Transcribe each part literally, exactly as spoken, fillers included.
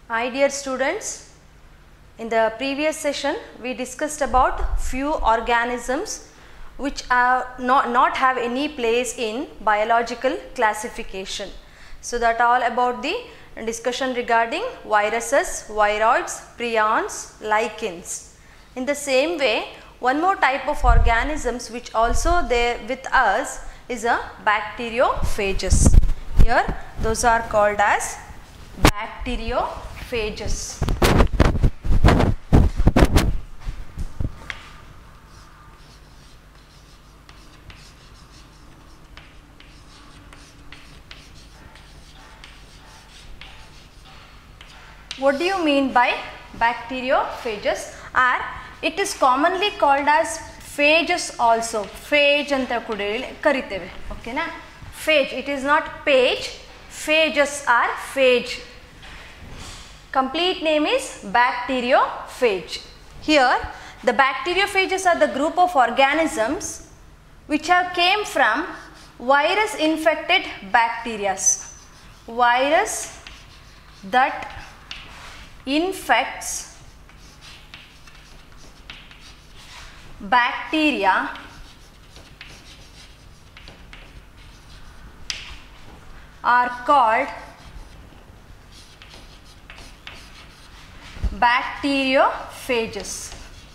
Hi dear students, in the previous session we discussed about few organisms which are not, not have any place in biological classification. So that all about the discussion regarding viruses, viroids, prions, lichens. In the same way, one more type of organisms which also there with us is a bacteriophages. Here those are called as bacteriophages. What do you mean by bacteriophages? Or it is commonly called as phages also. Phage anta kuda kariteve. Okay na? Phage. It is not page. Phages are phage. Complete name is bacteriophage. Here the bacteriophages are the group of organisms which have came from virus infected bacteria. Virus that infects bacteria are called bacteriophages.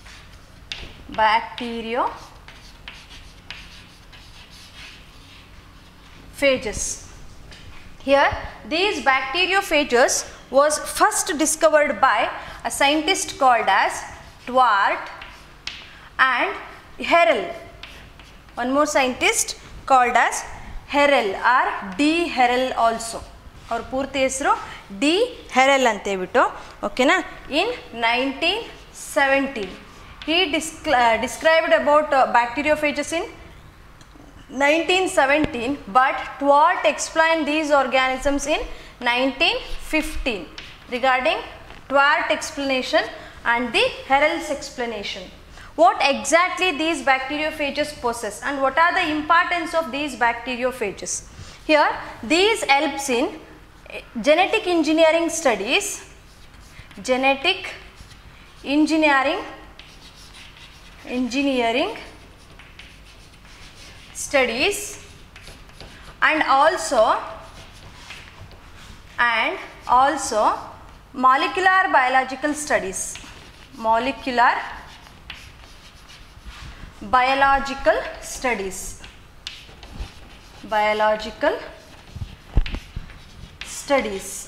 Bacteriophages. Here these bacteriophages was first discovered by a scientist called as Twart and Herel. One more scientist called as Herel or D. Herel also. Our purti hesru D. Herel ante biಟ್ಟು okay na. In nineteen seventeen he uh, described about uh, bacteriophages in nineteen seventeen, but Twart explained these organisms in nineteen fifteen. Regarding Twart explanation and the Herel's explanation, what exactly these bacteriophages possess and what are the importance of these bacteriophages? Here these helps in genetic engineering studies, genetic engineering, engineering studies and also and also molecular biological studies, molecular biological studies, biological studies.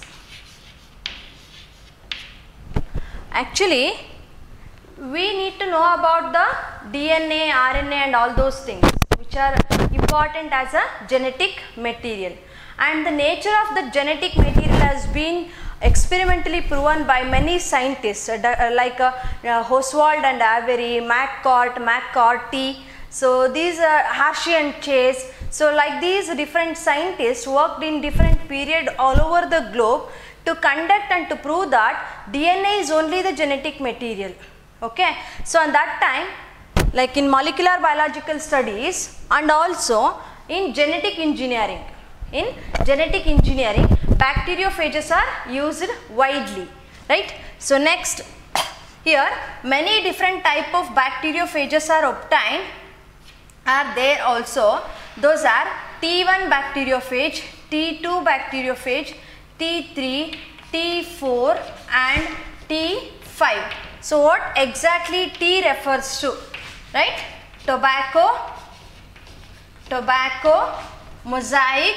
Actually, we need to know about the D N A, R N A and all those things which are important as a genetic material, and the nature of the genetic material has been experimentally proven by many scientists uh, like uh, uh, Oswald and Avery, McCourt, McCarty. So these are Hershey and Chase. So like these different scientists worked in different period all over the globe to conduct and to prove that D N A is only the genetic material. Okay. So at that time, like in molecular biological studies and also in genetic engineering, in genetic engineering bacteriophages are used widely, right? So next, here many different type of bacteriophages are obtained are there also. Those are T one bacteriophage, T two bacteriophage, T three, T four and T five. So what exactly T refers to, right? Tobacco, tobacco, mosaic,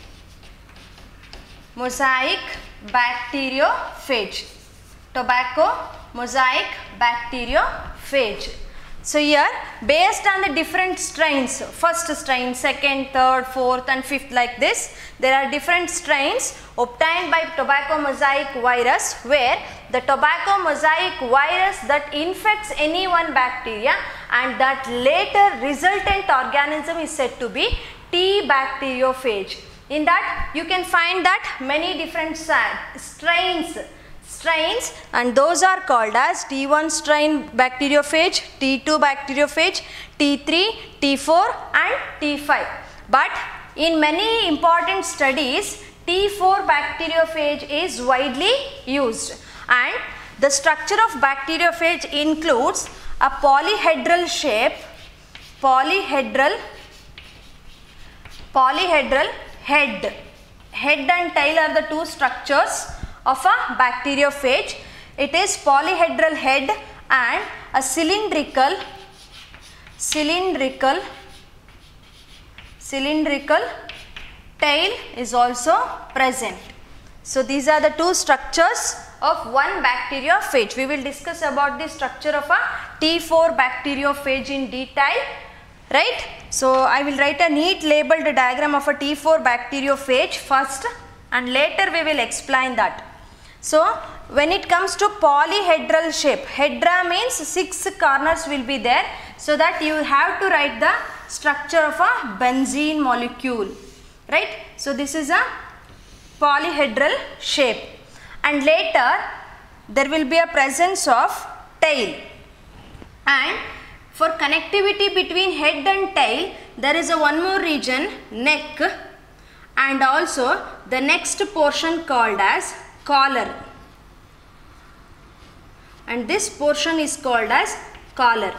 mosaic bacteriophage, tobacco, mosaic bacteriophage. So here based on the different strains, first strain, second, third, fourth and fifth, like this, there are different strains obtained by tobacco mosaic virus, where the tobacco mosaic virus that infects any one bacteria and that later resultant organism is said to be T bacteriophage. In that you can find that many different strains strains and those are called as T one strain bacteriophage, T two bacteriophage, T three, T four and T five. But in many important studies T four bacteriophage is widely used, and the structure of bacteriophage includes a polyhedral shape, polyhedral, polyhedral head. Head and tail are the two structures of a bacteriophage. It is polyhedral head and a cylindrical, cylindrical, cylindrical tail is also present. So these are the two structures of one bacteriophage. We will discuss about the structure of a T four bacteriophage in detail, right? So I will write a neat labeled diagram of a T four bacteriophage first, and later we will explain that. So when it comes to polyhedral shape, hedra means six corners will be there, so that you have to write the structure of a benzene molecule, right? So this is a polyhedral shape, and later there will be a presence of tail, and for connectivity between head and tail there is a one more region, neck, and also the next portion called as collar, and this portion is called as collar.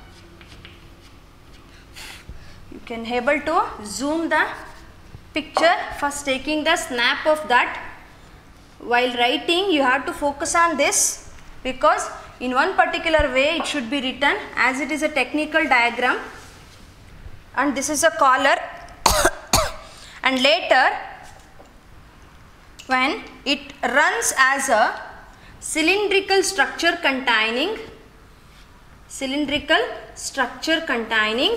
You can able to zoom the picture, first taking the snap of that. While writing you have to focus on this, because in one particular way it should be written, as it is a technical diagram, and this is a collar and later when it runs as a cylindrical structure containing cylindrical structure containing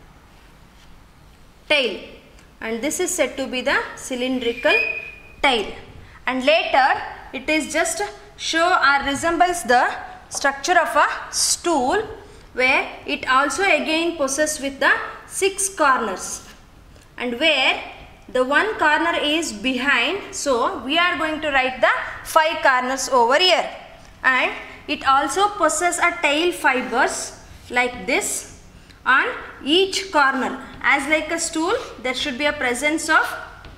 tail, and this is said to be the cylindrical tail, and later it is just show or resembles the structure of a stool, where it also again possesses with the six corners, and where the one corner is behind, so we are going to write the five corners over here, and it also possesses a tail fibers like this on each corner. As like a stool, there should be a presence of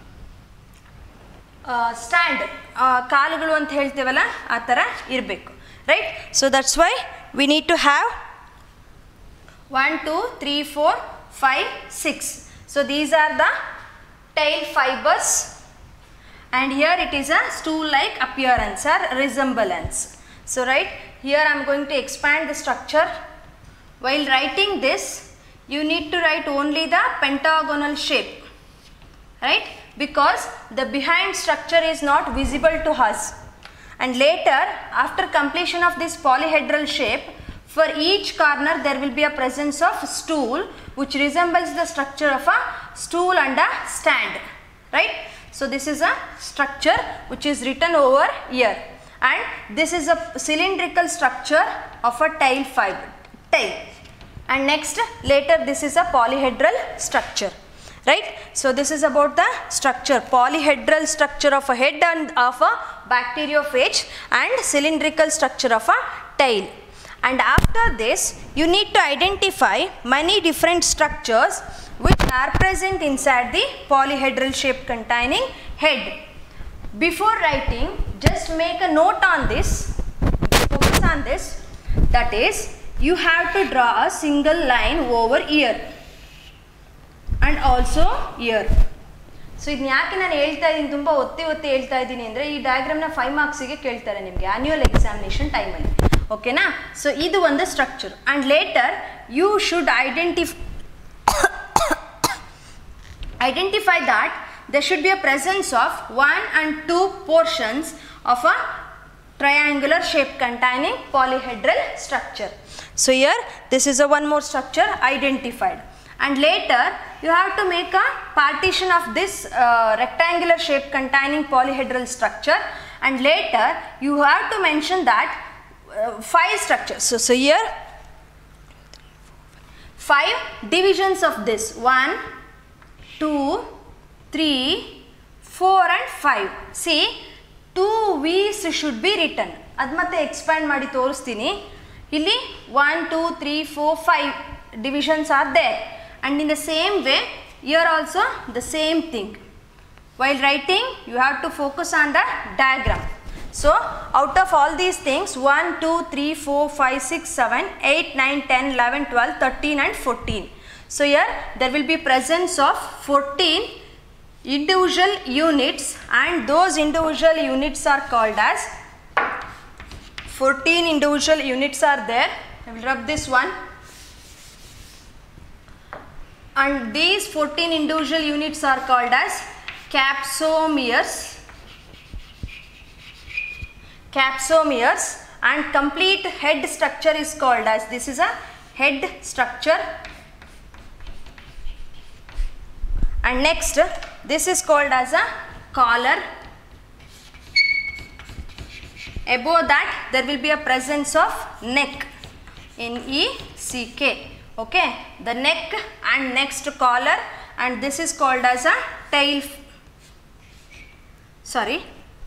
uh, stand, ಕಾಲುಗಳು ಅಂತ ಹೇಳ್ತೇವಲ್ಲ ಆ ಥರ ಇರಬೇಕು, right? So that's why we need to have one, two, three, four, five, six. So these are the tail fibers, and here it is a stool like appearance or resemblance. So right here I am going to expand the structure. While writing this, you need to write only the pentagonal shape, right? Because the behind structure is not visible to us, and later after completion of this polyhedral shape, for each corner there will be a presence of stool which resembles the structure of a stool and a stand, right? So this is a structure which is written over here, and this is a cylindrical structure of a tail fiber, tail, and next later this is a polyhedral structure, right? So this is about the structure, polyhedral structure of a head and of a bacteriophage, and cylindrical structure of a tail. And after this you need to identify many different structures which are present inside the polyhedral shape containing head. Before writing, just make a note on this, focus on this, that is you have to draw a single line over here and also here. So ಇದನ್ನ ಯಾಕೆ ನಾನು ಹೇಳ್ತಾ ಇದ್ದೀನಿ, ತುಂಬ ಒತ್ತಿ ಒತ್ತಿ ಹೇಳ್ತಾ ಇದ್ದೀನಿ ಅಂದರೆ ಈ ಡಯಾಗ್ರಾಮ್ನ ಫೈವ್ ಮಾರ್ಕ್ಸಿಗೆ ಕೇಳ್ತಾರೆ ನಿಮಗೆ ಆ್ಯನ್ಯುವಲ್ ಎಕ್ಸಾಮಿನೇಷನ್ ಟೈಮಲ್ಲಿ, ಓಕೆನಾ? ಸೊ ಇದು ಒಂದು structure, and later you should identify identify that there should be a presence of one and two portions of a triangular shape containing polyhedral structure. So here this is a one more structure identified, and later you have to make a partition of this uh, rectangular shape containing polyhedral structure, and later you have to mention that uh, five structures. So, so here five divisions of this, one, two, three, four and five. See, two V's should be written. ಅದು ಮತ್ತೆ expand ಮಾಡಿ ತೋರಿಸ್ತೀನಿ. ಇಲ್ಲಿ one, two, three, four, five divisions are there, and in the same way here also the same thing. while writing you have to focus on the diagram. So out of all these things, one, two, three, four, five, six, seven, eight, nine, ten, eleven, twelve, thirteen and fourteen. So here there will be presence of fourteen individual units, and those individual units are called as, fourteen individual units are there. I will rub this one, and these fourteen individual units are called as capsomeres. Capsomeres, and complete head structure is called as, this is a head structure, and next this is called as a collar. Above that there will be a presence of neck, N E C K, okay, the neck and next collar, and this is called as a tail, sorry,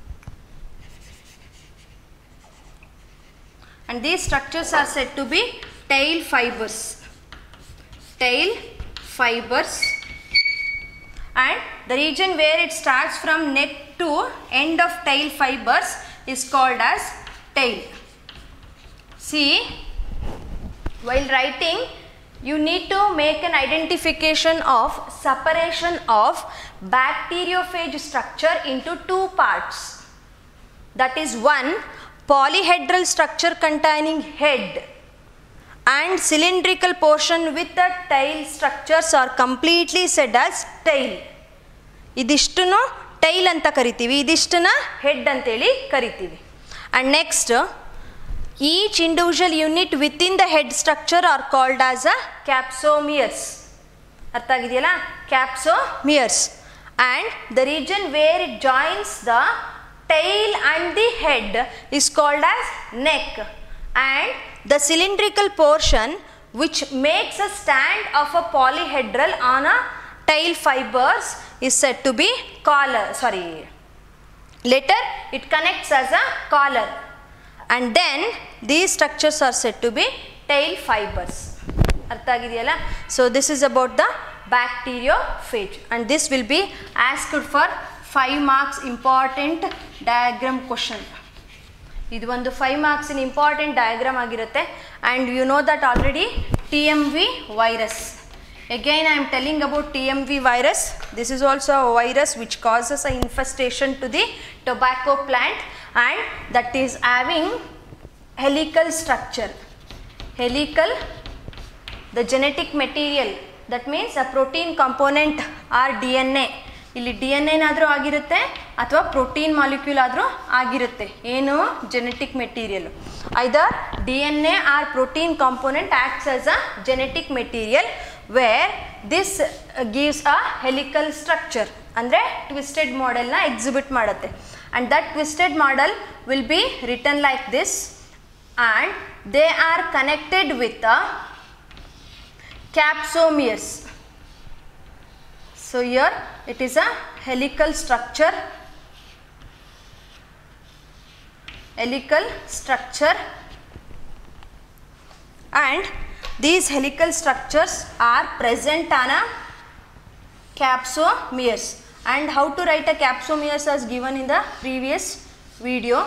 and these structures are said to be tail fibers, tail fibers, and the region where it starts from neck to end of tail fibers is called as tail. See, while writing you need to make an identification of separation of bacteriophage structure into two parts. That is, one, polyhedral structure containing head and cylindrical portion with the tail structures are completely said as tail. Idishtunu tail anta karitivi, idishtuna head anteli karitivi. And next, each individual unit within the head structure are called as a capsomeres. Artha agidiyala? Capsomeres. And the region where it joins the tail and the head is called as neck, and the cylindrical portion which makes a stand of a polyhedral on a tail fibers is said to be collar, sorry, later it connects as a collar, and then these structures are said to be tail fibers. Artha agidiyala? So this is about the bacteriophage, and this will be asked for five marks important diagram question. Idu ಒಂದು five marks in important diagram ಆಗಿರುತ್ತೆ, and you know that already T M V virus. Again I am telling about T M V virus. This is also a virus which causes an infestation to the tobacco plant, and that is having helical structure. Helical, the genetic material, that means a protein component or D N A. ಇಲ್ಲಿ D N ಏನಾದರೂ ಆಗಿರುತ್ತೆ ಅಥವಾ protein molecule ಆದರೂ ಆಗಿರುತ್ತೆ, ಏನು genetic material. Either D N A R protein component acts as a genetic material where this gives a helical structure, ಅಂದರೆ twisted ಮಾಡೆಲ್ನ exhibit ಮಾಡುತ್ತೆ. And that twisted model will be written like this, and they are connected with a capsomeres. So here it is a helical structure, helical structure, and these helical structures are present on a capsomeres. And how to write a capsomeres as given in the previous video.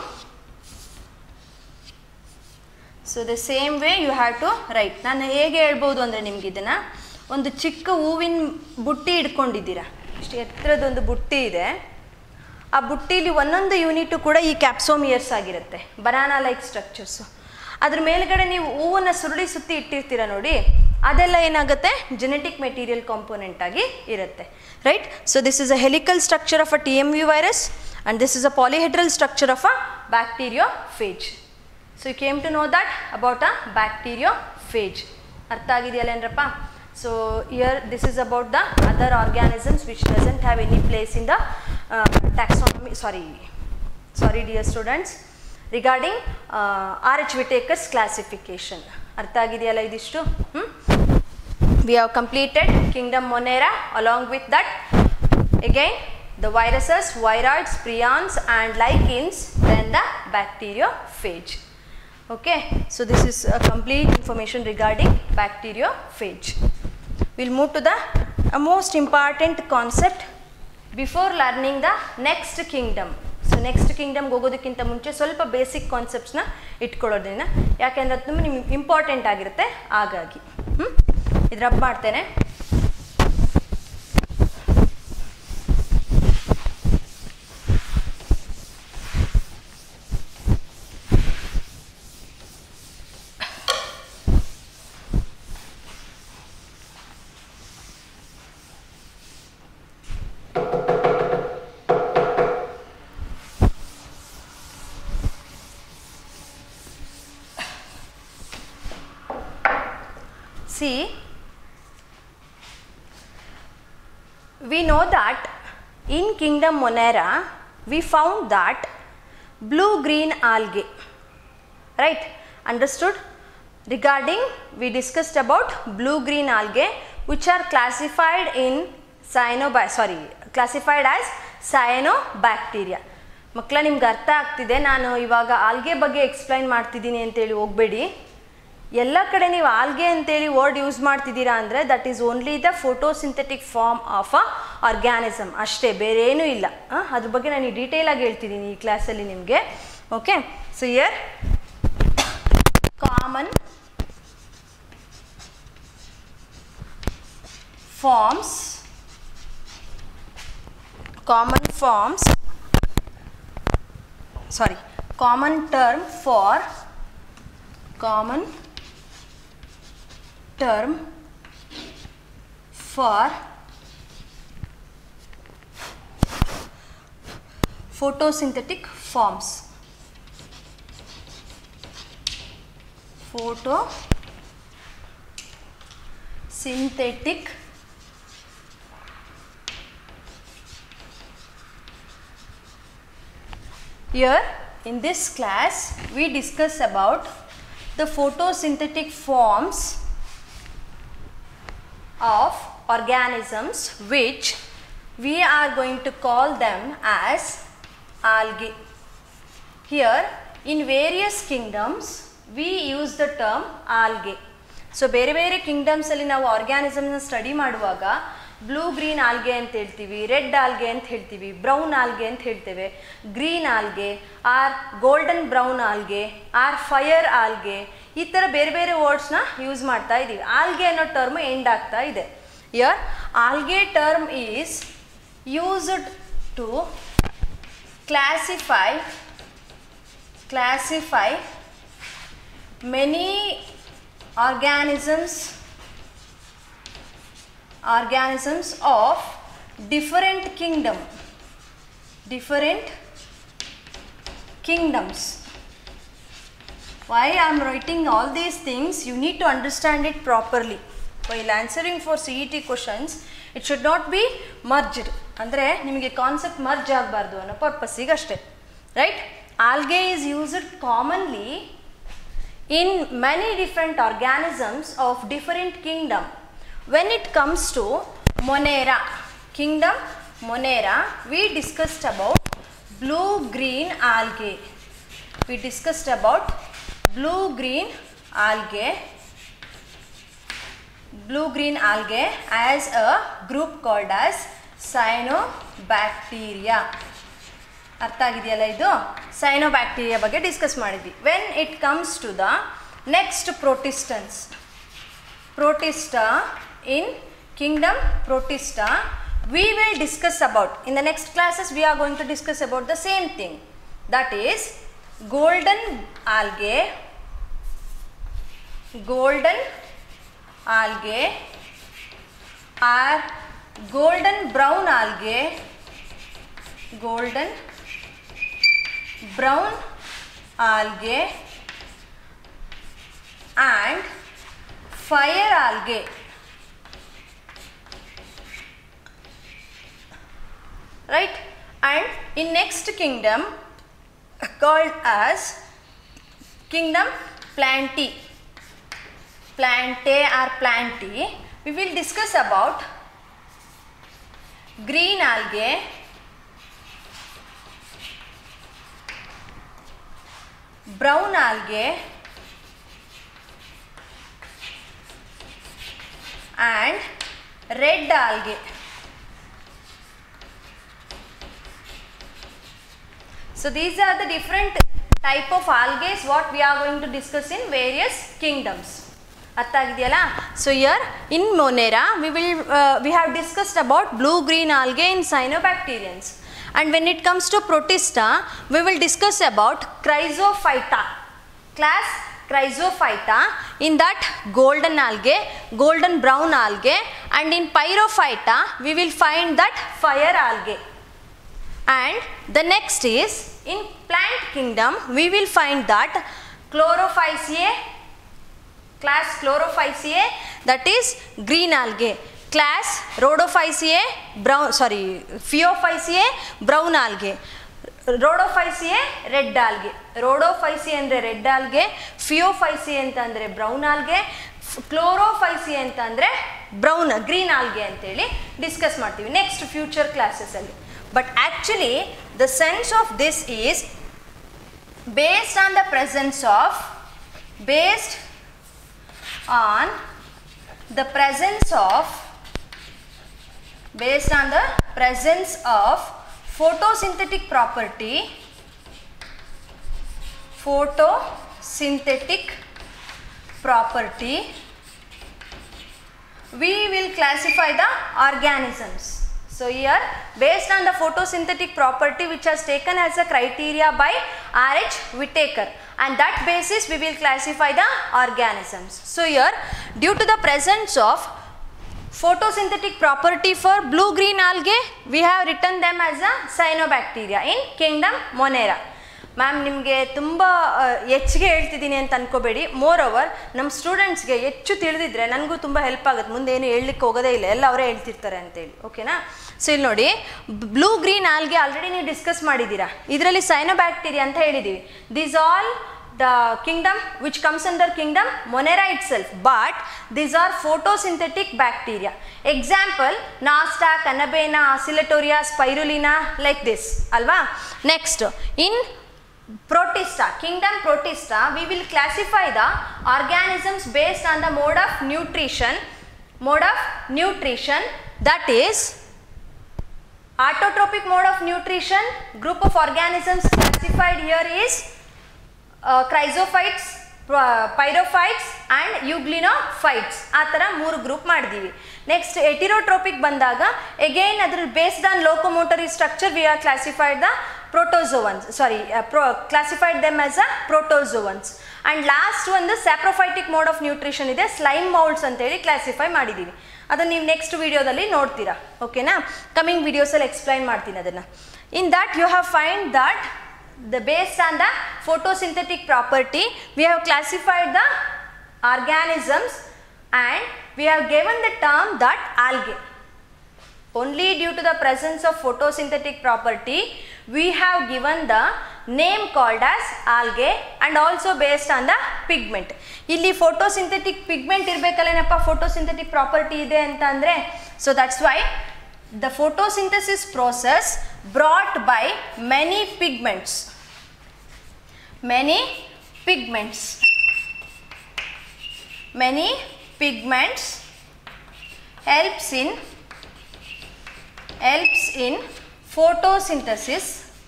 So the same way you have to write. ನಾನು ಹೇಗೆ ಹೇಳ್ಬೋದು ಅಂದರೆ ನಿಮ್ಗೆ ಇದನ್ನು ಒಂದು ಚಿಕ್ಕ ಹೂವಿನ ಬುಟ್ಟಿ ಇಟ್ಕೊಂಡಿದ್ದೀರಾ, ಇಷ್ಟು ಎತ್ತರದೊಂದು ಬುಟ್ಟಿ ಇದೆ, ಆ ಬುಟ್ಟಿಲಿ ಒಂದೊಂದು ಯೂನಿಟು ಕೂಡ ಈ ಕ್ಯಾಪ್ಸೋಮಿಯರ್ಸ್ ಆಗಿರುತ್ತೆ, ಬನಾನಾ ಲೈಕ್ ಸ್ಟ್ರಕ್ಚರ್ಸು. ಅದ್ರ ಮೇಲ್ಗಡೆ ನೀವು ಹೂವನ್ನು ಸುರುಳಿ ಸುತ್ತಿ ಇಟ್ಟಿರ್ತೀರ ನೋಡಿ, ಅದೆಲ್ಲ ಏನಾಗುತ್ತೆ ಜೆನೆಟಿಕ್ ಮೆಟೀರಿಯಲ್ ಕಾಂಪೋನೆಂಟ್ ಆಗಿ ಇರುತ್ತೆ, right. So this is a helical structure of a T M V virus, and this is a polyhedral structure of a bacteriophage. So you came to know that about a bacteriophage. ಅರ್ಥ ಆಗಿದೆಯಲ್ಲ ಏನರಪ್ಪ? So here this is about the other organisms which doesn't have any place in the uh, taxonomy, sorry, sorry dear students, regarding uh, R H Whittaker's classification. ಅರ್ಥ ಆಗಿದೆಯಲ್ಲ ಇದಿಷ್ಟು? hmm? We have completed kingdom Monera. Along with that, again the viruses, viroids, prions and lichens, then the bacteriophage. Okay, so this is a complete information regarding bacteriophage. We'll move to the a most important concept before learning the next kingdom. So next ಕಿಂಗ್ಡಮ್ಗೆ ಹೋಗೋದಕ್ಕಿಂತ ಮುಂಚೆ ಸ್ವಲ್ಪ basic ಕಾನ್ಸೆಪ್ಟ್ಸ್ನ ಇಟ್ಕೊಳ್ಳೋದ್ರಿಂದ, ಯಾಕೆಂದರೆ ಅದು ತುಂಬ ನಿಮ್ಗೆ important ಆಗಿರುತ್ತೆ. ಹಾಗಾಗಿ ಹ್ಞೂ ಇದು ರಬ್ ಮಾಡ್ತೇನೆ. See, we know that in Kingdom Monera we found that blue green algae, right? Understood? Regarding, we discussed about blue green algae which are classified in cyanobacteria, sorry classified as cyanobacteria. ಮಕ್ಕಳ ನಿಮ್ಗೆ ಅರ್ಥ ಆಗ್ತಿದೆ, ನಾನು ಇವಾಗ algae ಬಗ್ಗೆ explain ಮಾಡ್ತಿದ್ದೀನಿ ಅಂತೇಳಿ ಹೋಗಬೇಡಿ. ಎಲ್ಲ ಕಡೆ ನೀವು ಆಲ್ಗೆ ಅಂತೇಳಿ ವರ್ಡ್ ಯೂಸ್ ಮಾಡ್ತಿದ್ದೀರಾ ಅಂದರೆ that is only the photosynthetic form of a organism ಅಷ್ಟೇ, ಬೇರೆ ಏನೂ ಇಲ್ಲ. ಅದ್ರ ಬಗ್ಗೆ ನಾನು ಡೀಟೇಲಾಗಿ ಹೇಳ್ತಿದ್ದೀನಿ ಈ ಕ್ಲಾಸಲ್ಲಿ ನಿಮಗೆ. Okay, so here common forms common forms sorry common term for common term for photosynthetic forms. Photosynthetic here in this class we discuss about the photosynthetic forms of organisms which we are going to call them as algae. Here in various kingdoms we use the term algae. So ಬೇರೆ ಬೇರೆ kingdoms ಅಲ್ಲಿ ನಾವು ಆರ್ಗ್ಯಾನಿಸಮ್ನ study ಮಾಡುವಾಗ blue green algae ಅಂತ ಹೇಳ್ತೀವಿ, red algae ಅಂತ ಹೇಳ್ತೀವಿ, ಬ್ರೌನ್ ಆಲ್ಗೆ ಅಂತ ಹೇಳ್ತೇವೆ, green algae or golden brown algae or fire algae, ಈ ಥರ ಬೇರೆ ಬೇರೆ ವರ್ಡ್ಸ್ನ ಯೂಸ್ ಮಾಡ್ತಾ ಇದ್ದೀವಿ. ಆಲ್ಗೆ ಅನ್ನೋ ಟರ್ಮ್ ಎಂಡ್ ಆಗ್ತಾ ಇದೆ. Here algae term is used to classify classify many organisms organisms of different kingdom different kingdoms. Why I am writing all these things, you need to understand it properly. While answering for C E T questions it should not be merged, ಅಂದರೆ ನಿಮಗೆ concept merge ಆಗಬಾರ್ದು ಅನ್ನೋ ಪರ್ಪಸ್ಸಿಗೆ ಅಷ್ಟೇ, right? Algae is used commonly in many different organisms of different kingdom. When it comes to Monera, Kingdom Monera, we discussed about blue green algae. We discussed about blue green algae, blue green algae as a group called as cyanobacteria. ಅರ್ಥ ಆಗಿದೆಯಲ್ಲ ಇದು? Cyanobacteria ಬಗ್ಗೆ discuss ಮಾಡಿದ್ವಿ. When it comes to the next protistans, protista in kingdom protista we will discuss about in the next classes. We are going to discuss about the same thing, that is golden algae, golden algae or golden brown algae, golden brown algae and fire algae. Right? And in next kingdom called as kingdom Plantae, Plantae or Plantae, we will discuss about green algae, brown algae and red algae. So these are the different type of algae what we are going to discuss in various kingdoms. ಅರ್ಥ ಆಗಿದೆಯಲ್ಲ? So here in Monera we will uh, we have discussed about blue green algae in cyanobacterians, and when it comes to Protista we will discuss about Chrysophyta class. Chrysophyta, in that golden algae, golden brown algae, and in Pyrophyta we will find that fire algae. And the next is in plant kingdom we will find that Chlorophyceae, class Chlorophyceae, that is green algae, class Rhodophyceae, brown sorry Phaeophyceae, brown algae, Rhodophyceae red algae. Rhodophyceae ಅಂದರೆ red algae, Phaeophyceae ಅಂತ ಅಂದರೆ brown algae, Chlorophyceae ಅಂತ ಅಂದರೆ brown green algae ಅಂತೇಳಿ discuss ಮಾಡ್ತೀವಿ next future ಕ್ಲಾಸಸಲ್ಲಿ. But actually the sense of this is based on the presence of based on the presence of based on the presence of photosynthetic property, photosynthetic property, we will classify the organisms. So here based on the photosynthetic property which has taken as a criteria by R H Whittaker, and that basis we will classify the organisms. So here due to the presence of photosynthetic property for blue green algae we have written them as a cyanobacteria in kingdom Monera. Ma'am ನಿಮಗೆ ತುಂಬ ಹೆಚ್ಚಿಗೆ ಹೇಳ್ತಿದ್ದೀನಿ ಅಂತ ಅನ್ಕೋಬೇಡಿ, more over ನಮ್ಮ ಸ್ಟೂಡೆಂಟ್ಸ್ಗೆ ಹೆಚ್ಚು ತಿಳಿದಿದ್ರೆ ನನಗೂ ತುಂಬ ಹೆಲ್ಪ್ ಆಗುತ್ತೆ, ಮುಂದೆ ಏನು ಹೇಳಲಿಕ್ಕೆ ಹೋಗೋದೇ ಇಲ್ಲ, ಎಲ್ಲ ಅವರೇ ಹೇಳ್ತಿರ್ತಾರೆ ಅಂತೇಳಿ. ಓಕೆನಾ? ಸೊ ಇಲ್ಲಿ ನೋಡಿ ಬ್ಲೂ ಗ್ರೀನ್ ಆಲ್ಗೆ ಆಲ್ರೆಡಿ ನೀವು ಡಿಸ್ಕಸ್ ಮಾಡಿದ್ದೀರಾ, ಇದರಲ್ಲಿ ಸೈನೋಬ್ಯಾಕ್ಟೀರಿಯಾ ಅಂತ ಹೇಳಿದ್ದೀವಿ. These all the kingdom which comes under kingdom Monera itself, but these are photosynthetic bacteria. Example Nasta, Cannabina, Oscillatoria, Spirulina, like this alva. Next in Protista, kingdom Protista, we will classify the organisms based on the mode of nutrition, mode of nutrition, that is autotrophic mode of nutrition. Group of organisms classified here is Uh, Chrysophytes, uh, Pyrophytes and Euglenophytes. ಆ ಥರ ಮೂರು group ಮಾಡಿದ್ದೀವಿ. Next ಎಟಿರೋಟ್ರೋಪಿಕ್ ಬಂದಾಗ again ಅದ್ರ based on locomotory structure we are classified the protozoans sorry pro classified them as a protozoans. And last ಒಂದು saprophytic mode of nutrition ಇದೆ, slime moulds ಅಂತೇಳಿ classify ಮಾಡಿದ್ದೀವಿ. ಅದನ್ನು ನೀವು ನೆಕ್ಸ್ಟ್ ವಿಡಿಯೋದಲ್ಲಿ ನೋಡ್ತೀರಾ. ಓಕೆನಾ? ಕಮಿಂಗ್ ವಿಡಿಯೋಸಲ್ಲಿ ಎಕ್ಸ್ಪ್ಲೈನ್ ಮಾಡ್ತೀನಿ ಅದನ್ನು. In that you have find that the based on the photosynthetic property we have classified the organisms and we have given the term that algae. Only due to the presence of photosynthetic property we have given the name called as algae, and also based on the pigment. ಇಲ್ಲಿ photosynthetic pigment ಇರಬೇಕಲ್ಲೇನಪ್ಪ, photosynthetic property ಇದೆ ಅಂತ ಅಂದರೆ, so that's why the photosynthesis process brought by many pigments, many pigments, many pigments helps in helps in photosynthesis,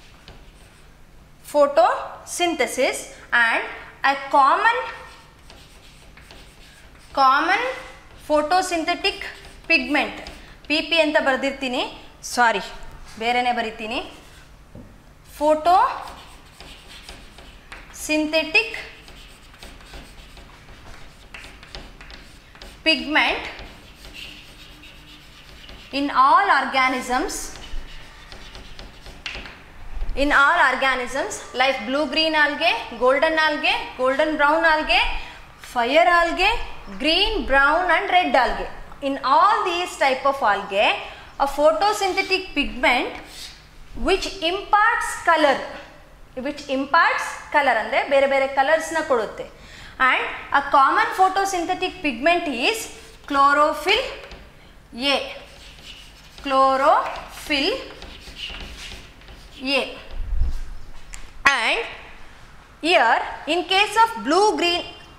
photosynthesis, and a common common photosynthetic pigment P P ಅಂತ ಬರೆದಿರ್ತೀನಿ, sorry ಬೇರೆನೇ ಬರಿತೀನಿ, photosynthetic pigment in all organisms, in all organisms like blue green algae, golden algae, golden brown algae, fire algae, green, brown and red algae. In all these type of algae, a photosynthetic pigment which imparts color, which imparts color andre bere bere colors na kodutte, and a common photosynthetic pigment is chlorophyll A, chlorophyll A. And here in case of blue green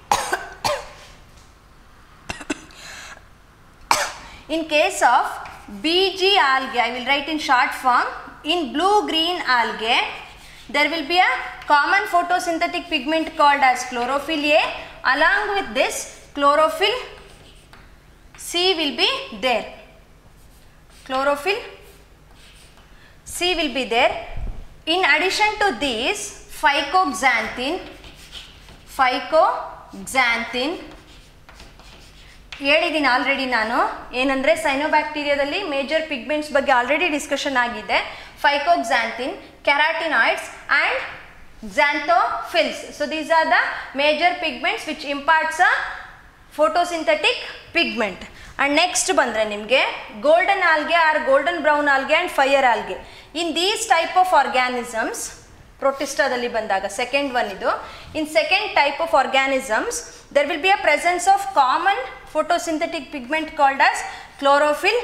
in case of B G algae, I will write in short form, in blue green algae there will be a common photosynthetic pigment called as chlorophyll A. Along with this, chlorophyll C will be there. Chlorophyll C will be there. In addition to these, phycoxanthin, phycoxanthin ಹೇಳಿದ್ದೀನಿ already ನಾನು ಏನಂದರೆ ಸೈನೋಬ್ಯಾಕ್ಟೀರಿಯಾದಲ್ಲಿ major pigments ಬಗ್ಗೆ already discussion ಆಗಿದೆ. Phycoxanthin, carotenoids and xanthophylls. So these are the major pigments which imparts a photosynthetic pigment. And next ಬಂದರೆ ನಿಮಗೆ golden algae or golden brown algae and fire algae. In these type of organisms, ಪ್ರೊಟಿಸ್ಟಾದಲ್ಲಿ ಬಂದಾಗ second one ಇದು, in second type of organisms there will be a presence of common photosynthetic pigment called as chlorophyll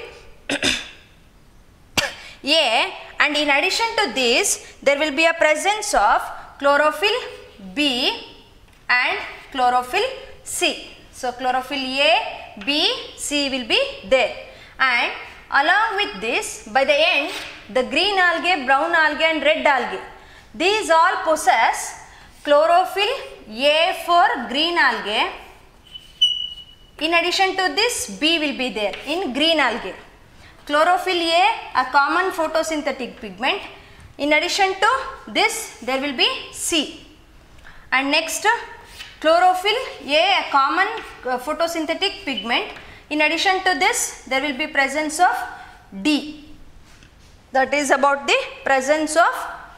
A, and in addition to this there will be a presence of chlorophyll B and chlorophyll C. So chlorophyll A, B, C will be there, and along with this, by the end, the green algae, brown algae and red algae, these all possess chlorophyll A for green algae. In addition to this, B will be there in green algae. Chlorophyll A, a common photosynthetic pigment. In addition to this, there will be C. And next, chlorophyll A, a common uh, photosynthetic pigment. In addition to this, there will be presence of D. That is about the presence of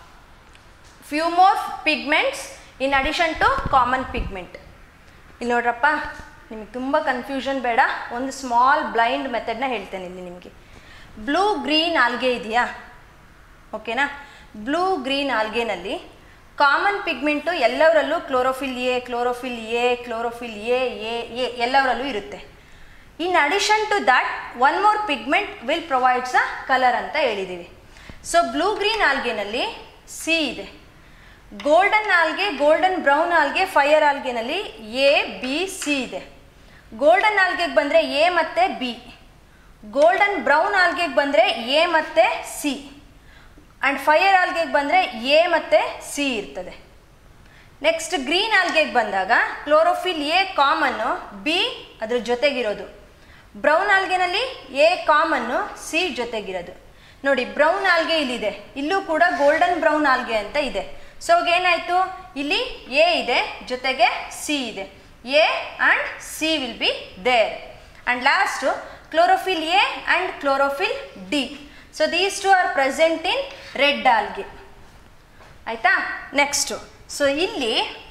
few more pigments in addition to common pigment. ಇಲ್ಲಿ ನೋಡ್ರಪ್ಪ, ನಿಮಗೆ ತುಂಬ confusion ಬೇಡ, ಒಂದು small blind ಮೆಥಡ್ನ ಹೇಳ್ತೇನೆ ಇಲ್ಲಿ ನಿಮಗೆ. Blue green algae ಇದೆಯಾ, ಓಕೆನಾ? ಬ್ಲೂ ಗ್ರೀನ್ ಆಲ್ಗೆನಲ್ಲಿ ಕಾಮನ್ ಪಿಗ್ಮೆಂಟು ಎಲ್ಲವರಲ್ಲೂ chlorophyll A, chlorophyll A, chlorophyll A A A ಎಲ್ಲವರಲ್ಲೂ ಇರುತ್ತೆ. In addition to that one more pigment will provides a colour ಅಂತ ಹೇಳಿದ್ದೀವಿ. ಸೊ ಬ್ಲೂ ಗ್ರೀನ್ ಆಲ್ಗೆನಲ್ಲಿ ಸಿ ಇದೆ. Golden algae, golden brown algae, fire ಆಲ್ಗೆನಲ್ಲಿ A, B, C ಇದೆ. Golden ಆಲ್ಗೆಗೆ ಬಂದರೆ ಎ ಮತ್ತು ಬಿ, ಗೋಲ್ಡನ್ ಬ್ರೌನ್ ಆಲ್ಗೆಗೆ ಬಂದರೆ ಎ ಮತ್ತು ಸಿ, ಆ್ಯಂಡ್ ಫೈರ್ ಆಲ್ಗೆಗೆ ಬಂದರೆ ಎ ಮತ್ತು ಸಿ ಇರ್ತದೆ. ನೆಕ್ಸ್ಟ್ ಗ್ರೀನ್ ಆಲ್ಗೆಗೆ ಬಂದಾಗ ಕ್ಲೋರೋಫಿಲ್ ಎ ಕಾಮನ್ನು, ಬಿ ಅದ್ರ ಜೊತೆಗಿರೋದು. ಬ್ರೌನ್ ಆಲ್ಗೆನಲ್ಲಿ ಎ ಕಾಮನ್ನು, ಸಿ ಜೊತೆಗಿರೋದು. ನೋಡಿ, ಬ್ರೌನ್ ಆಲ್ಗೆ ಇಲ್ಲಿದೆ, ಇಲ್ಲೂ ಕೂಡ ಗೋಲ್ಡನ್ ಬ್ರೌನ್ ಆಲ್ಗೆ ಅಂತ ಇದೆ. ಸೊ ಏನಾಯಿತು, ಇಲ್ಲಿ ಎ ಇದೆ, ಜೊತೆಗೆ ಸಿ ಇದೆ. A and C will be there. And last chlorophyll A and chlorophyll D. So these two are present in red algae. ಆಯಿತಾ? ನೆಕ್ಸ್ಟು, ಸೊ ಇಲ್ಲಿ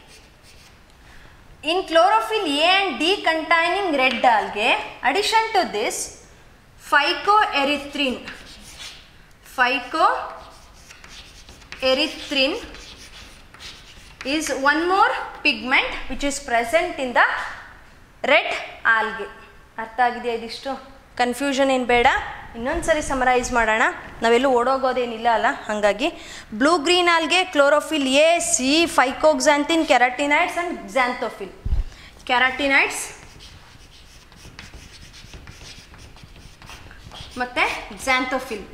in chlorophyll A and D containing red algae, addition to this phycoerythrin, phycoerythrin is one more pigment which is present in the red algae. ಅರ್ಥ ಆಗಿದೆಯಾ? ಇದಿಷ್ಟು confusion ಏನು ಬೇಡ. ಇನ್ನೊಂದು ಸರಿ summarise ಮಾಡೋಣ, ನಾವೆಲ್ಲೂ ಓಡೋಗೋದೇನಿಲ್ಲ ಅಲ್ಲ. ಹಾಗಾಗಿ blue green algae, chlorophyll A, C, phycoxanthin, carotenoids and xanthophylls. Carotenoids ಮತ್ತು xanthophylls.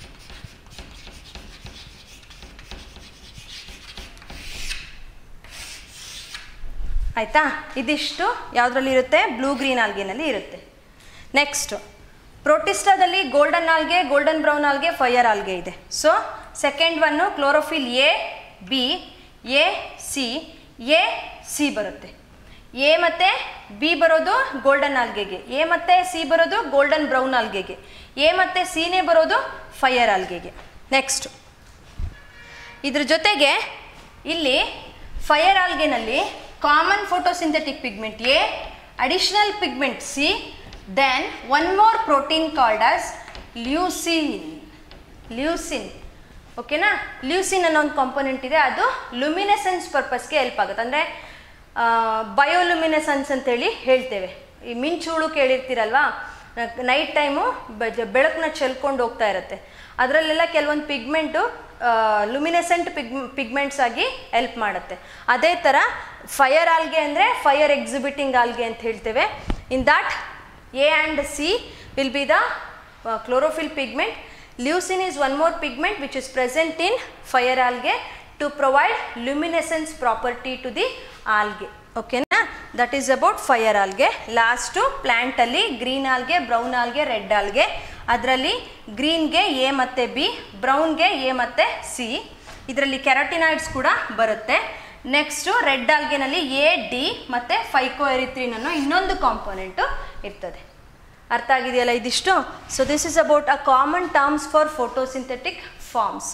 ಆಯಿತಾ? ಇದಿಷ್ಟು ಯಾವುದರಲ್ಲಿ ಇರುತ್ತೆ? ಬ್ಲೂ ಗ್ರೀನ್ ಆಲ್ಗೆನಲ್ಲಿ ಇರುತ್ತೆ. ನೆಕ್ಸ್ಟು ಪ್ರೋಟಿಸ್ಟಾದಲ್ಲಿ golden algae, golden brown algae, fire algae ಇದೆ. So second one chlorophyll A, B, A, C, A, C ಬರುತ್ತೆ. ಎ ಮತ್ತು ಬಿ ಬರೋದು ಗೋಲ್ಡನ್ ಆಲ್ಗೆಗೆ, ಎ ಮತ್ತು ಸಿ ಬರೋದು ಗೋಲ್ಡನ್ ಬ್ರೌನ್ ಆಲ್ಗೆಗೆ, ಎ ಮತ್ತು ಸಿನೇ ಬರೋದು ಫೈರ್ ಆಲ್ಗೆಗೆ. ನೆಕ್ಸ್ಟು ಇದ್ರ ಜೊತೆಗೆ ಇಲ್ಲಿ ಫೈರ್ ಆಲ್ಗೆನಲ್ಲಿ common photosynthetic pigment A, additional pigment C, then one more protein called as leucine. Leucine, ಓಕೆನಾ? ಲ್ಯೂಸಿನ್ ಅನ್ನೋ ಒಂದು ಕಾಂಪೊನೆಂಟ್ ಇದೆ, ಅದು ಲುಮಿನೆಸೆನ್ಸ್ ಪರ್ಪಸ್ಗೆ ಹೆಲ್ಪ್ ಆಗುತ್ತೆ. ಅಂದರೆ ಬಯೋಲುಮಿನೆಸೆನ್ಸ್ ಅಂತೇಳಿ ಹೇಳ್ತೇವೆ. ಈ ಮಿಂಚುಳು ಕೇಳಿರ್ತೀರಲ್ವಾ, ನೈಟ್ ಟೈಮು ಬೆಳಕನ್ನ ಚೆಲ್ಕೊಂಡು ಹೋಗ್ತಾ ಇರುತ್ತೆ, ಅದರಲ್ಲೆಲ್ಲ ಕೆಲವೊಂದು ಪಿಗ್ಮೆಂಟು ಲುಮಿನೆಸೆಂಟ್ ಪಿಗ್ ಪಿಗ್ಮೆಂಟ್ಸ್ ಆಗಿ ಹೆಲ್ಪ್ ಮಾಡುತ್ತೆ. ಅದೇ ಥರ ಫೈರ್ ಆಲ್ಗೆ ಅಂದರೆ ಫೈರ್ ಎಕ್ಸಿಬಿಟಿಂಗ್ ಆಲ್ಗೆ ಅಂತ ಹೇಳ್ತೇವೆ. In that A and C will be the chlorophyll pigment. Leucine is one more pigment which is present in fire algae. to provide luminescence property to the algae. Okay na? That is about fire algae. Last plant alli green algae, brown algae, red algae. Adralli green ge A matte B, brown ge A matte C. Idralli carotenoids kuda barutte. Next red algae nalli A, D matte phycoerythrin anno innondu component irtade. ಅರ್ಥ ಆಗಿದೆಯಲ್ಲ ಇದಿಷ್ಟು? So this is about a common terms for photosynthetic forms.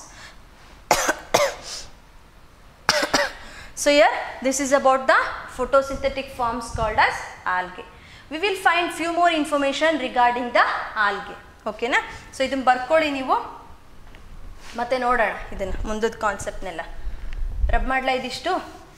So here this is about the photosynthetic forms called as algae. We will find few more information regarding the algae. Okay na? So ಇದನ್ನ ಬರ್ಕೊಳ್ಳಿ ನೀವು, ಮತ್ತೆ ನೋಡೋಣ ಇದನ್ನ ಮುಂದದ ಕಾನ್ಸೆಪ್ಟ್ನೆಲ್ಲ. Rub ಮಾಡ್ಲಾ ಇದಿಷ್ಟು?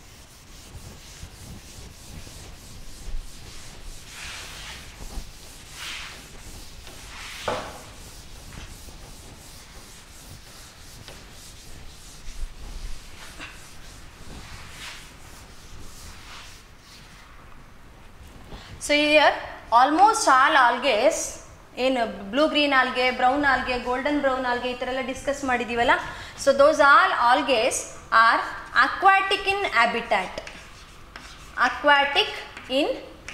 So here almost all algae in blue green algae, brown algae, golden brown algae ಇತರೆಲ್ಲ discuss ಮಾಡಿದೀವಲ್ಲ. So those all algae are aquatic in habitat. Aquatic in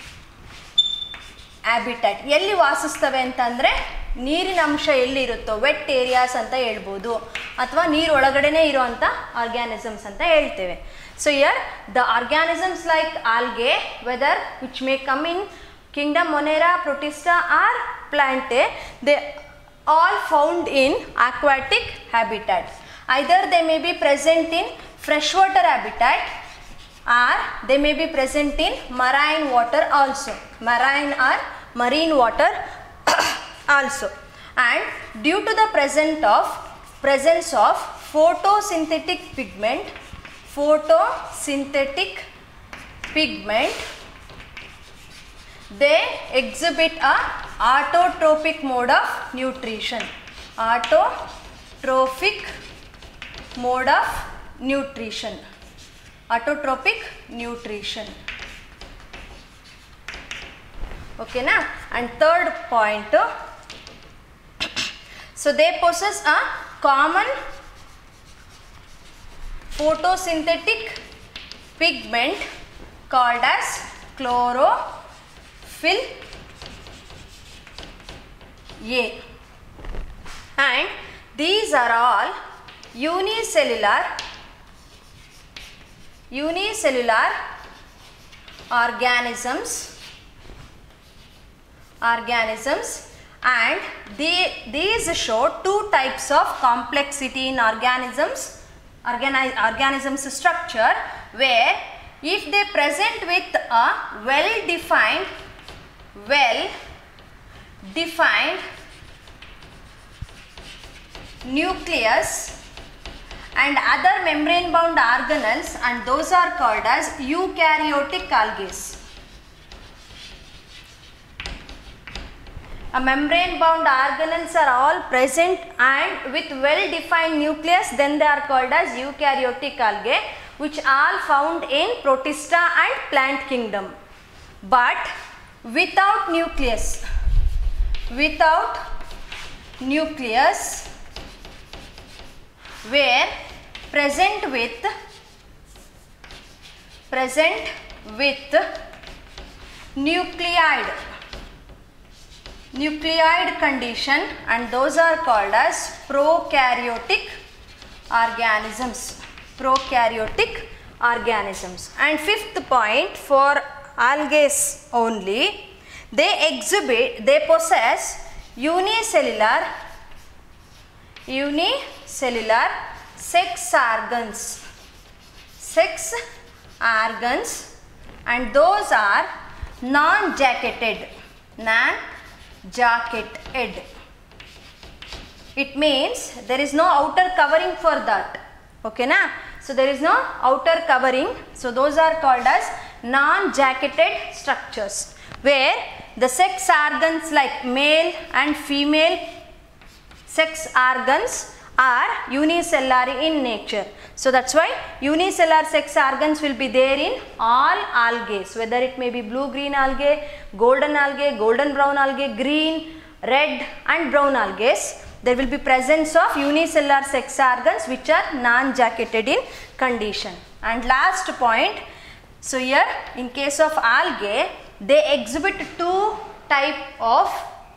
habitat. ಎಲ್ಲಿ ವಾಸಿಸ್ತವೆ ಅಂತಂದ್ರೆ ನೀರಿನ ಅಂಶ ಎಲ್ಲಿ ಇರುತ್ತೋ ವೆಟ್ ಏರಿಯಾಸ್ ಅಂತ ಹೇಳ್ಬೋದು, ಅಥವಾ ನೀರು ಒಳಗಡೆನೇ ಇರುವಂತ ಆರ್ಗ್ಯಾನಿಸಮ್ಸ್ ಅಂತ ಹೇಳ್ತೇವೆ. So here the organisms like algae, whether which may come in kingdom Monera, Protista or Plantae, they all found in aquatic habitat. Either they may be present in freshwater habitat or they may be present in marine water also, marine or marine water also. And due to the present of presence of photosynthetic pigment, photosynthetic pigment, they exhibit a autotrophic mode of nutrition. Autotrophic mode of nutrition. Autotrophic nutrition. Okay na? And third point, so they possess a common photosynthetic pigment called as chlorophyll A, and these are all unicellular unicellular organisms organisms and they, these show two types of complexity in organisms organi organisms structure, where if they present with a well defined well defined nucleus and other membrane bound organelles, and those are called as eukaryotic algae. A membrane bound organelles are all present and with well defined nucleus, then they are called as eukaryotic algae, which are found in Protista and plant kingdom. But without nucleus, without nucleus, where present with present with nucleoid nucleoid condition, and those are called as prokaryotic organisms. Prokaryotic organisms. And fifth point for algae only, they exhibit, they possess unicellular unicellular sex organs sex organs and those are non-jacketed non-jacketed. It means there is no outer covering for that. Okay na? So there is no outer covering, so those are called as non-jacketed structures, where the sex organs like male and female sex organs are unicellular in nature. So that's why unicellular sex organs will be there in all algae, whether it may be blue green algae, golden algae, golden brown algae, green, red and brown algae. there will be presence of unicellular sex organs which are non-jacketed in condition. And last point, so here in case of algae, they exhibit two type of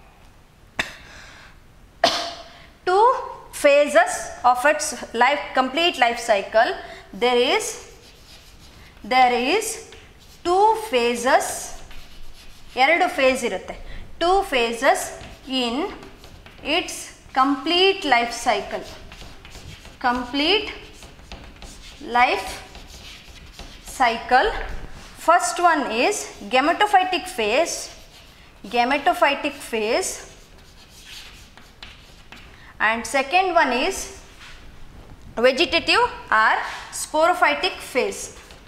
two phases of its life, complete life cycle. There is there is two phases, ಎರಡು phase ಇರುತ್ತೆ, two phases in its complete life cycle. Complete life cycle. First one is gametophytic phase. Gametophytic phase. And second one is vegetative or sporophytic phase.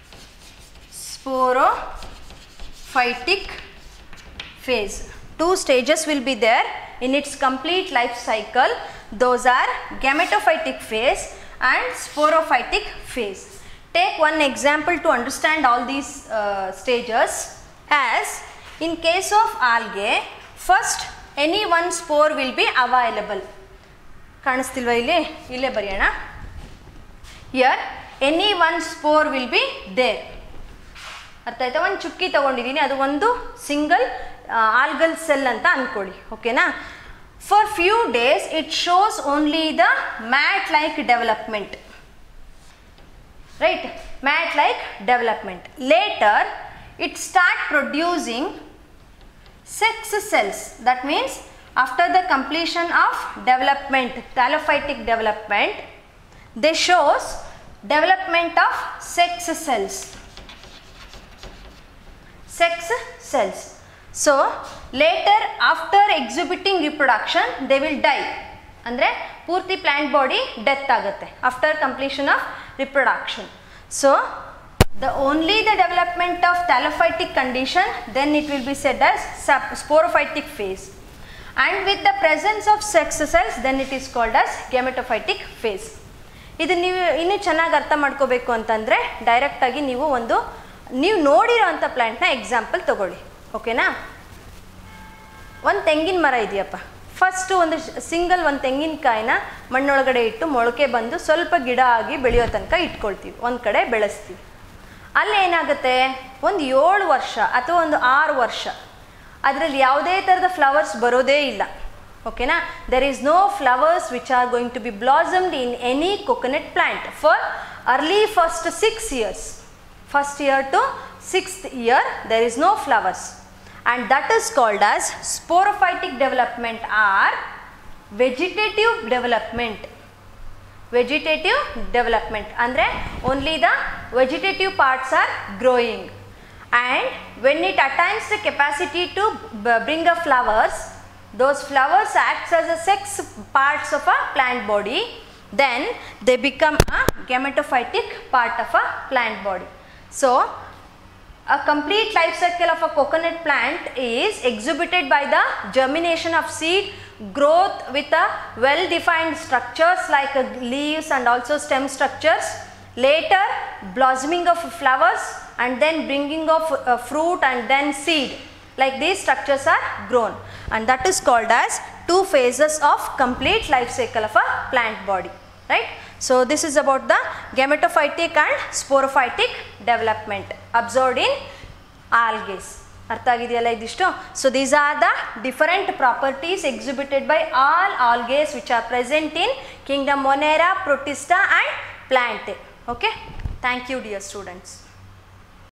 Sporophytic phase. Two stages will be there in its complete life cycle. Those are gametophytic phase and sporophytic phase. Take one example to understand all these uh, stages. As in case of algae, first any one spore will be available. ಕಾಣಿಸ್ತಿಲ್ವಾ ಇಲ್ಲಿ, ಇಲ್ಲೇ ಬರೆಯೋಣ. Here any one spore will be there. ಅರ್ಥ ಆಯ್ತಾ? ಒಂದು ಚುಕ್ಕಿ ತಗೊಂಡಿದ್ದೀನಿ, ಅದು ಒಂದು ಸಿಂಗಲ್ ಆಲ್ಗಲ್ ಸೆಲ್ ಅಂತ ಅನ್ಕೊಳ್ಳಿ, ಓಕೆನಾ. For few days it shows only the mat like development, right, mat like development. Later it start producing sex cells. That means after the completion of development, thallophytic development, they shows development of sex cells. Sex cells. So later after exhibiting reproduction they will die. Andre purti plant body death agutte after completion of reproduction. So the only the development of thallophytic condition, then it will be said as sporophytic phase, and with the presence of sex cells then it is called as gametophytic phase. ಇದು ನೀವು ಇನ್ನೂ ಚೆನ್ನಾಗಿ ಅರ್ಥ ಮಾಡ್ಕೋಬೇಕು ಅಂತಂದರೆ ಡೈರೆಕ್ಟಾಗಿ ನೀವು ಒಂದು ನೀವು ನೋಡಿರೋ ಅಂಥ ಪ್ಲ್ಯಾಂಟ್ನ ಎಕ್ಸಾಂಪಲ್ ತಗೊಳ್ಳಿ, ಓಕೆನಾ. ಒಂದು ತೆಂಗಿನ ಮರ ಇದೆಯಪ್ಪ, ಫಸ್ಟು ಒಂದು ಸಿಂಗಲ್ ಒಂದು ತೆಂಗಿನಕಾಯಿನ ಮಣ್ಣೊಳಗಡೆ ಇಟ್ಟು ಮೊಳಕೆ ಬಂದು ಸ್ವಲ್ಪ ಗಿಡ ಆಗಿ ಬೆಳೆಯೋ ತನಕ ಇಟ್ಕೊಳ್ತೀವಿ, ಒಂದು ಕಡೆ ಬೆಳೆಸ್ತೀವಿ. ಅಲ್ಲಿ ಏನಾಗುತ್ತೆ, ಒಂದು ಏಳು ವರ್ಷ ಅಥವಾ ಒಂದು ಆರು ವರ್ಷ ಅದರಲ್ಲಿ ಯಾವುದೇ ಥರದ ಫ್ಲವರ್ಸ್ ಬರೋದೇ ಇಲ್ಲ, ಓಕೆನಾ. There is no flowers which are going to be blossomed in any coconut plant for early first six years. First year to sixth year there is no flowers, and that is called as sporophytic development or vegetative development. Vegetative development andre only the vegetative parts are growing, and when it attains the capacity to bring a flowers, those flowers acts as a sex parts of a plant body, then they become a gametophytic part of a plant body. So a complete life cycle of a coconut plant is exhibited by the germination of seed, growth with a well defined structures like uh, leaves and also stem structures, later blossoming of flowers, and then bringing of uh, fruit and then seed. Like these structures are grown, and that is called as two phases of complete life cycle of a plant body, right. So this is about the gametophytic and sporophytic development observed in algae. ಅರ್ಥ ಆಗಿದೆಯಲ್ಲ ಇದಿಷ್ಟು. So these are the different properties exhibited by all algaes which are present in kingdom Monera, Protista and plant. Okay, thank you dear students.